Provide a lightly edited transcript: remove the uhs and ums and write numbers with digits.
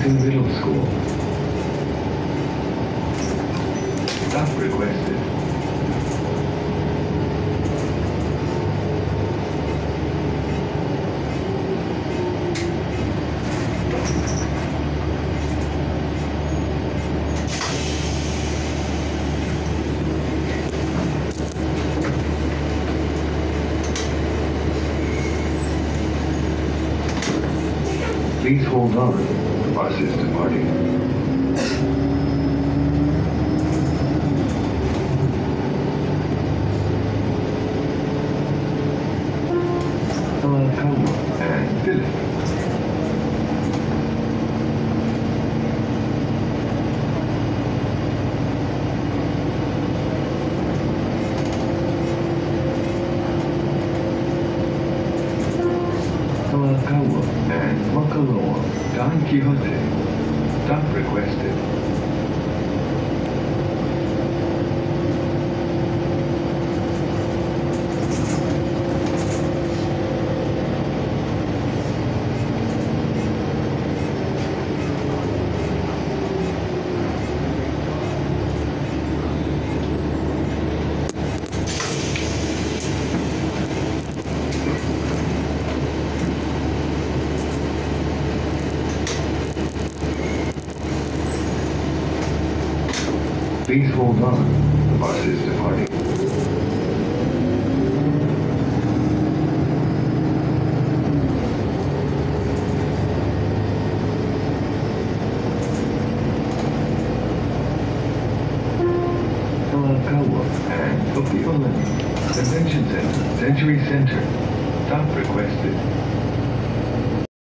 Wellington Middle School. Stop requested. Please hold on. The bus is departing. Kalakaua and Philip. Kalakaua and Makaloa. Don Quixote. Stop requested. Please hold on. The bus is departing. Kalakaua and Opiolani. Convention Center. Century Center. Stop requested.